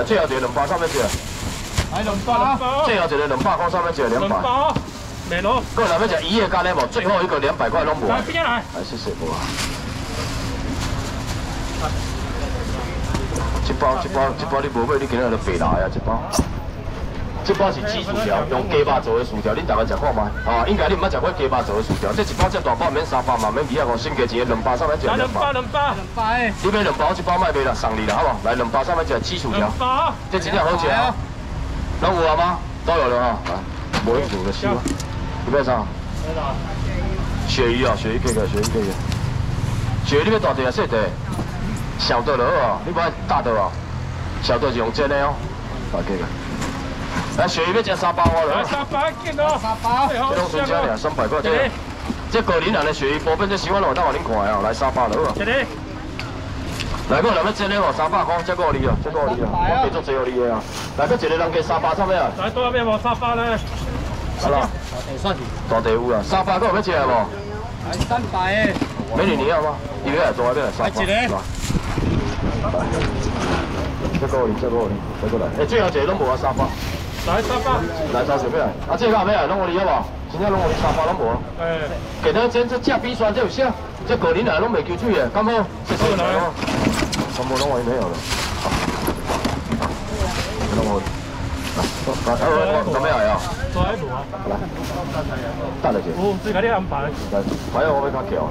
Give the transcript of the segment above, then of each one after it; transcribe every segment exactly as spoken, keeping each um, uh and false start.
最后一个两百，上面一个。 来两百。 最后一个两百块，上面一个两百。 两百。没咯。 各位，要吃一夜咖喱无？最后一个两百块拢无。 来边来？ 来，谢谢无啊。一包一包一包，你无买，你今日就白来啊！一包。 这包是鸡薯条，用鸡肉做的薯条，恁大家食看卖。啊，应该你唔捌食过鸡肉做的薯条。这一包这大包免三百嘛，免二啊五，先加一个两百，上面一个两百。 两百，两百。 你买两包，一包卖卖啦，送你啦，好不？来两包，上面一个鸡薯条。 两百。 这真正好吃啊！拢有啊吗？都有了哈。来，无一组的西瓜。你要啥？鳕鱼啊，鳕鱼给个，鳕鱼给个。鳕鱼你要大条啊，小条？小的就好啊，你不爱大的啊？小的是用煎的哦。来给个。 来，鳕鱼要吃三包哦， 来三包见咯，三包。 这拢纯正俩，三百块这。这高龄人的鳕鱼波变这新闻我当互恁看哦，来三百了。 这里。 来，我两要真的哦，三百块，这个你哦，这个你哦，我给做最后你的啊。来，搁一个人加三百，差咩啊？ 来多边无三百咧？ 好啦，大地有啦，三百个有要吃的无？ 来三百的。 美女你要吗？一个来多，一个来三百。 来一个。 这个你，这个你，这个来。哎，最后一个拢无啊，三百。 来三百， 来三十咩？啊，这个咩啊？拢我哩好无？真正拢我哩三百拢无。哎，给他真这价比酸这有啥？这个人来拢未求水的，敢好？谢谢来哦。全部拢我没有了。拢我。来，来，我准备好呀。 做喺度啊。 来，等下先。 哦，最近啲安排。 来，还有我要较桥。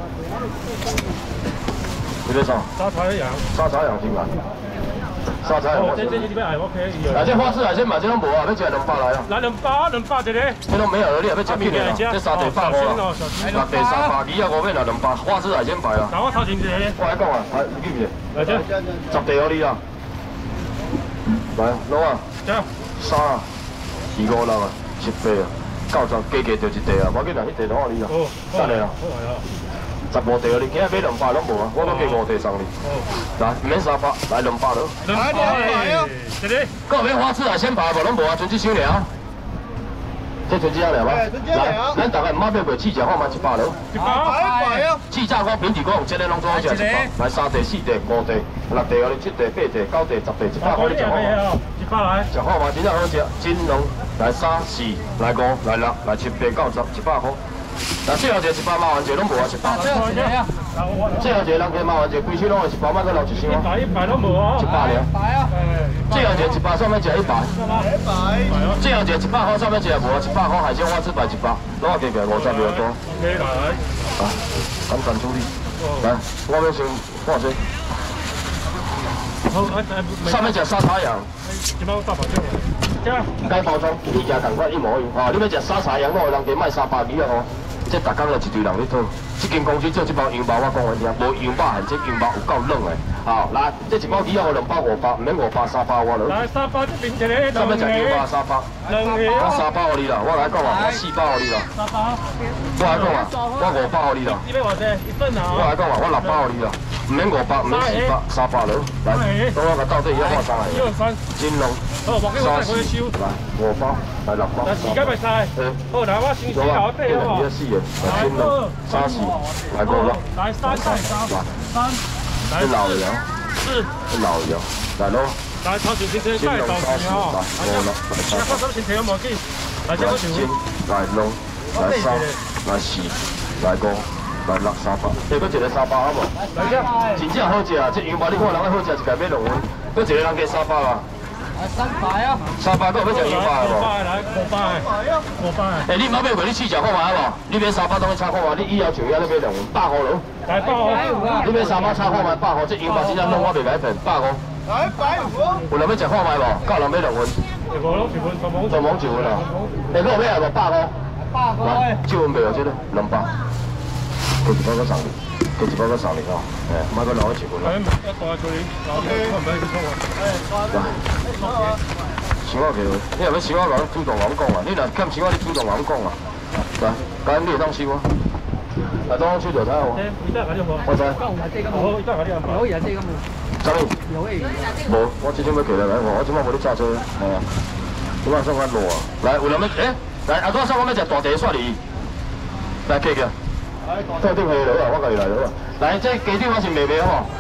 你要啥？ 沙茶一样。 沙茶羊精啊。 沙茶羊， 这这这边系 OK。 来，这花式海鲜嘛，这拢无啊，要吃两百来啊。 来两百，两百一个。这拢没有了，你还要吃几个啊？这三地百五啊，六地三百二啊，五面啊，两百，花式海鲜牌啊。 那我头前一个。我来讲啊，来，你记唔记？ 来这。 十地有你啊。来，攞啊。 这。 三啊，二五六啊，七八啊，九十，加加就一地啊，我紧来，迄地攞我你啊。哦。得嚟啊。好嚟啊。 十五地你今日买两百拢无啊，我都加五地送你。来，唔免三百，来两百咯。 两百啊！这里。 各位花式海鲜牌无拢无啊，纯只小料。这纯只小料吗？来，咱大家唔好买过气炸看嘛，一百咯。 一百块啊！ 气炸锅平底锅用这个拢做好食一百。来三地、四地、五地、六地、哦，七地、八地、九地、十地，一百块你食好嘛？ 一百来。食好嘛？真正好食，真浓。来三、四、来五、来六、来七、八、九、十，一百块。 嗱，最後一個一百麻丸節攏無啊，一百。最後一個，最後一個人嘅麻丸節，規區攏係一百，買個六一箱。一百一百都無啊。一百了。一百啊。最後一個一百，上面一個一百。一百。最後一個一百塊，上面一個無啊，一百塊海鮮花枝牌一百，攞下加起來五十秒多。OK 來。啊，簡單處理。來，我要先看先。好，上面一個沙茶羊。一包大包裝。 该包装二件同款一模一样。哦，你要食沙茶羊肉，人家卖三百二啊哦。这逐工就一堆人咧讨。这间公司做这包羊包，我讲完听，无羊包限这羊包有够冷的。好，来，这一包鱼啊，我两包五百，唔免五百三百我了。来，三百这边一个。上面食羊包三百。两个。我三百给你啦，我来讲啊，我四百给你啦。三百。我来讲啊，我五百给你啦。你要偌济？一份啊。我来讲啊，我六百给你啦。 唔免五百，唔免四百，三百了。来，等我个到底要看啥嚟？一二三，金龍，好，莫叫我再回去收。來，五包，來六包。嗱，時間咪晒。好，嗱，我先先搞啲好嘛。一四嘅，來金龍，三四，來五六。來三三三，三。來老油，四。老油，來咯。來炒條線先，金龍三四，來五六，來三。而家收錢條有冇機？來這個條。來六，來三，來四，來五。 来六三百，再搁一个三百好无？来只，真正好食啊！这羊排你看人好食，一家买两份，搁一个人加三百啊。来三百啊！三百，搁要食羊排无？五百来，五百，五百。哎，你唔好买过，你试食看卖好无？你买三百当去炒看卖，你以后像遐你买两份，百块咯。来百块，你买三百炒看卖百块，这羊排真正弄我袂改骗，百块。来百五。有人要食看卖无？够人买两份。无拢一份，全部全部一份啊！哎，搁有买啊无？百块。百块。这份袂哦，这个两百。 佢一包個十年，佢一包個十年哦，誒，買個兩一千款咯。一袋佢，攞啲唔俾佢收啊。嗱，小我其實，你係咪小我講主動咁講啊？你嗱今小我你主動咁講啊？嗱，咁你當小啊？嗱，當小就睇好。我知。好，而家嗰啲啊。有嘢啲咁啊。真係。有嘢。冇，我之前咪其實嚟我，我點解冇啲揸車？係啊。點解收翻路啊？嚟，有兩蚊，誒，嚟阿哥收翻咩隻大地刷嚟？嚟 K 嘅。 都係啲氣佬啊！我過嚟嚟佬啊！嗱，即係幾啲我是微微好，即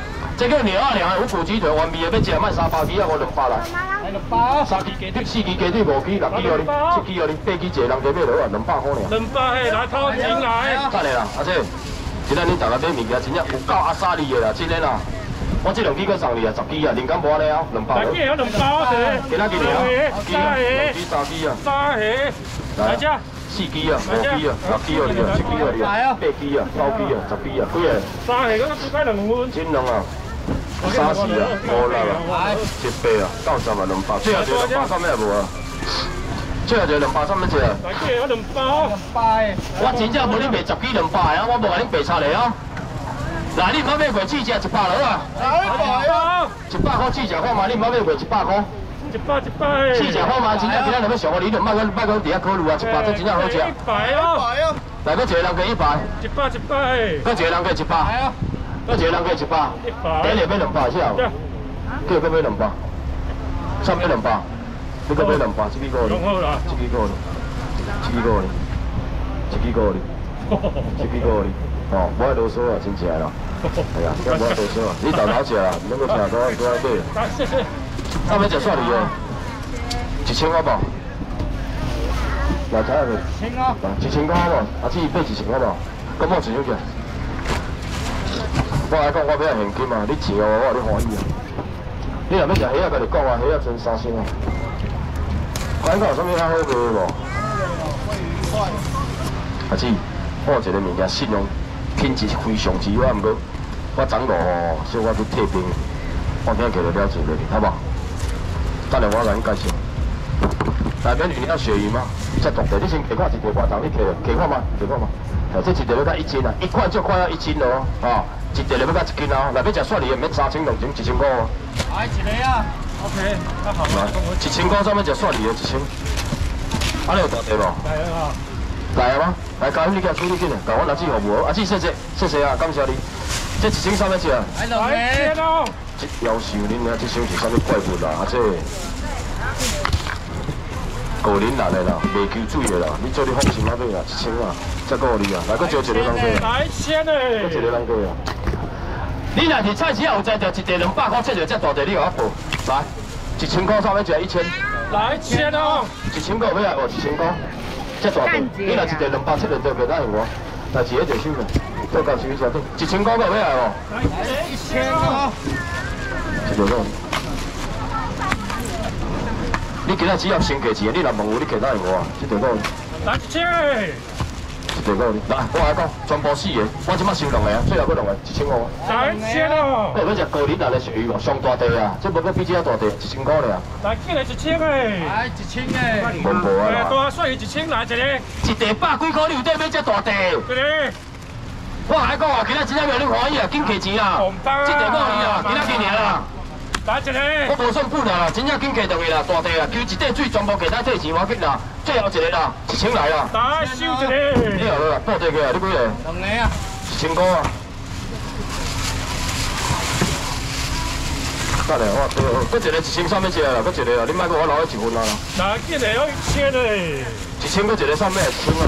这个鸟啊鸟，有骨鸡腿，完味的要食，卖三百几啊，我两百来。 两百。 三支鸡腿，四支鸡腿，五支，六支哦你，七支哦你，八支一个人加买落啊，两百块尔。 两百嘿，来掏钱来。 等下啦，阿姐，今仔日大家买物件真正有够阿莎利的啦，真的啦。我这两支搁送你啊，十支啊，零感无了，两百。 来，今有两包是。 今仔日了，支啊，两支三支啊。 三个。来这。 四支啊，五支啊，六支哦你啊，七支哦你啊，八支啊，九支啊，十支啊，几个？ 三个，我只买两份。 真两啊。三四啊，五六啊，一百啊，九十啊，两百，最后一个两百，啥物也无啊？最后一个两百，啥物只？ 来，今有两包。两百。 我真正无你卖十支两百啊，我无甲恁白差嘞啊。来，你唔好买过四只一百落啊。 来，一百。 一百块四只看嘛，你唔好买过一百块。 一百一百。 四只看嘛，真正今仔日要上我你就莫搁莫搁伫遐考虑啊，一百这真正好食。 一百哦。 来，搁一个人加一百。 一百一百。 搁一个人加一百。搁一个人加一百。 一百。 第一个买两百是啊。叫搁买两百。啥买两百？你搁买两百，这支够哩。 好啦。 这支够哩。这支够哩。这支够哩。这支够哩。哦，无爱啰嗦啊，真正啦。哎呀，无爱啰嗦啊，你豆豆食啊，能够听到都爱买。 好，谢谢。 上面食蒜梨哦，一千块无？来睇下佢。一千啊。一千块无？阿姊买一千块无？咁我一千块。我来讲，我要现金啊，你钱哦，我有你欢喜啊。你若要食虾啊，甲你讲啊，虾啊剩三千啊。看看有啥物较好卖无？阿姊，我有一个物件信用品质非常之好，毋过我昨午吼，小可去退兵，我今日摕到了钱落去，好无？等下我甲你介绍。内面鱼了鳕鱼吗？这大地，你先摕看一条外重，你摕摕看嘛，摕看嘛。哦，这一条要到一斤啊，一块就快要一斤咯，哦，一条就要到一斤啊。内面食蒜梨，免三千两千，一千块哦。来一个啊 ，OK， 那好。来，一千块上面食蒜梨的一千。啊，你有大地无？来啊。来啊吗？来，家你甲处理紧啊，甲我阿姊服务，阿姊谢谢谢谢啊，感谢你。这一千三要食？来两个咯。这夭寿恁啊，这箱是啥物怪物啦？啊这。五零六的啦，袂求水的啦，你做你放心啊买啦，一千啊，再过你啊，来，搁招一个人过啊， 来千嘞， 搁一个人过啊。你若是菜市有在着一地两百块，切着这大地，你给我报，来，一千块上面食一千， 来千哦， 一千块要来无？一千块，这大地，你若一地两百切着着给答应我，来一个就收了，做到收一下对，一千块要来无？ 来一千哦， 一条肉。你今仔只要先给钱，你若问有你给答应我啊，这条狗。来一千。这条狗，来，我来讲，全部四个，我即摆收两个啊，最后要两个，一千五。来一千哦。要要食高丽菜的鳕鱼无？上大地啊，这无要比这较大地，一千块尔。来，进来一千个。来一千个。无无啊啦。大蒜鱼一千来一个。一地百几块，你有得买这大地？对咧。我来讲啊，今仔真正袂你欢喜啊，紧给钱啊。这条狗伊啊，今仔今年啊。来一个，我无算本啦，真正紧加上去啦，大地啦，求一块水全部给咱退钱，我紧啦，最后一个啦，一千来啦。来收一个。你好啦，报地个啊，你几个？两个啊。一千块啊。得嘞，我最好，搁一个一千三要食啦，搁一个啦，你莫给我留一份啊。来，一个有一千嘞。一千搁一个上面一千啊。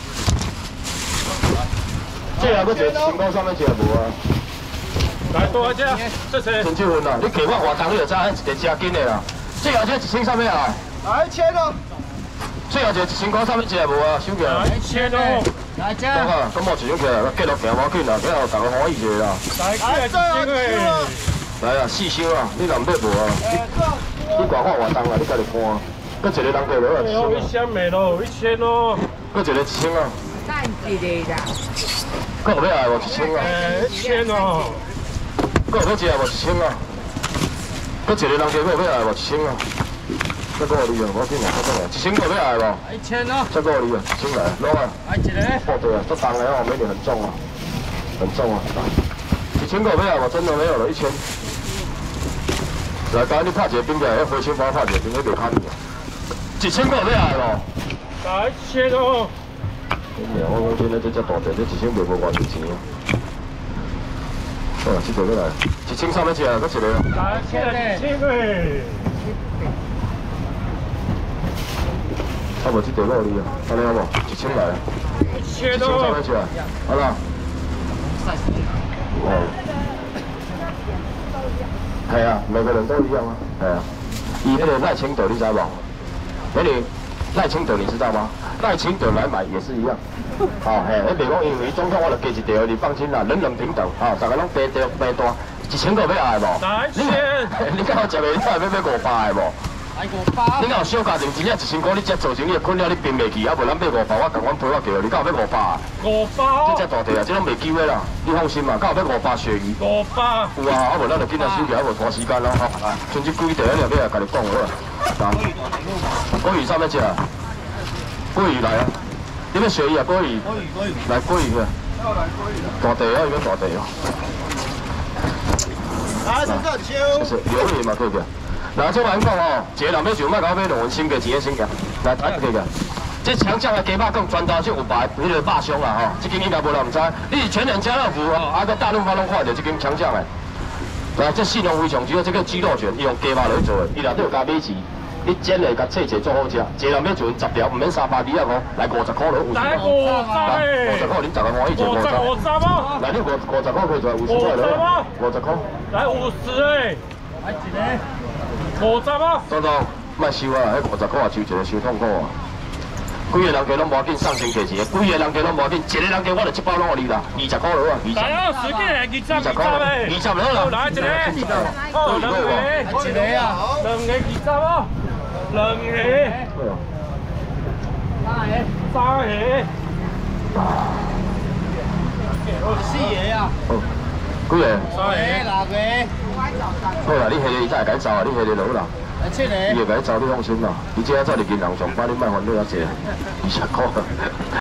最后搁一个一千块上面食无啊？来多只，这是真少份啦！你给我活动，你就知影一个正紧的啦。最后这一千上面啊？来一千咯。最后一个一千块上面食无啊？收起来。来一千咯。来只。讲啊，咁我一张起来，继续行我紧啦，最后大家欢喜者啦。来，最后一千啊！来啊，四箱啊！你若买无啊？你管我活动啊？你家己看。搁一个人过落啊？一千没咯，一千咯。搁一个一千啊？干一个啦。搁后尾来无一千啊？一千哦。搁有要食无一千啊？搁一个人加搁有要来无一千啊？再搁你啊，我紧啊，再搁来，一千搁有要来无？一千啊！再搁你啊，一千来，攞啊！来一个。哦对啊，这重的哦，美女很重啊，很重啊，来，一千搁有要来无？真的没有了，一千。来，刚才你拍一个冰起来，要回青包拍一个冰，那袂卡你啊。一千搁有要来无？来一千哦。我我今日这只大地，这一千卖无偌多钱啊。哦，这条过来，一千三要吃啊，搁一个。来，一千一千个。啊无这条肉你啊，安尼好无？一千来。一千三要吃啊，好啦。哦。 系啊，每个人都一样啊。系啊，以那个赖清德你知无？那你赖清德你知道吗？赖清德来买也是一样。哦，嘿，你袂讲因为总统我就加一条，你放心啦，人人平等。哦，大家拢平等平大，一千个要爱无？ 来钱。 你敢有食袂？你敢要买五百的无？ 来五百。 你敢有小家庭真正一千块，你才做生意困了，你拼袂起，啊无咱买五百，我共阮陪我叫，你敢有买五百啊？ 五百。 这只大地啊，这拢袂救的啦，你放心嘛，敢有买五百鳕鱼？ 五百。有啊，啊无咱就今仔收起，啊无拖时间咯，吼。剩这几条了，尾啊，甲你讲好啦。鲑鱼啥物食啊？鲑鱼来啊！你要鳕鱼啊？鲑鱼。鲑鱼，鲑鱼。来鲑鱼啊！大地啊，伊要大地哦。 来，陈哥， 谢谢，鱿鱼嘛可以个。 嗱，即話咁講哦，一個人要想買搞買兩份新嘅錢嘅先嘅，來睇佢嘅。即強醬嘅雞肉更專刀即有白，迄個肉香啦吼，即間應該無人唔知。你是全人家樂福哦，啊個大潤發攏看到即間強醬嘅。嗱，即信用非常主要，即個雞肉卷，伊用雞肉來做嘅，伊內底有加米豉，你煎嚟甲切切做好食。一個人要做十條，唔免三百幾啊個，來五十塊就有。 來五十。 五十塊恁十個歡喜食五十。 五十啊！ 來你五五十塊可以做五十塊咯。五十塊。 來五十誒。來一個。 五十啊！ 多多，莫收啊！迄五十塊啊，收一個收痛苦啊！規個人家攏無要緊，送先價錢，規個人家攏無要緊，一個人家我就一包攏互你啦，二十塊落啊！二十。來啊！隨便嚟，二十，二十誒，二十落啦。來一個，好，兩個，一個啊，兩個二十啊，兩個，三個，三個，四個啊。好，幾個？三個，六個。 好啦，你下日再改走啊！你下日落啦。七個。伊會改走，你放心啦。你即刻走入銀行上班，你莫煩惱啊！這二十塊。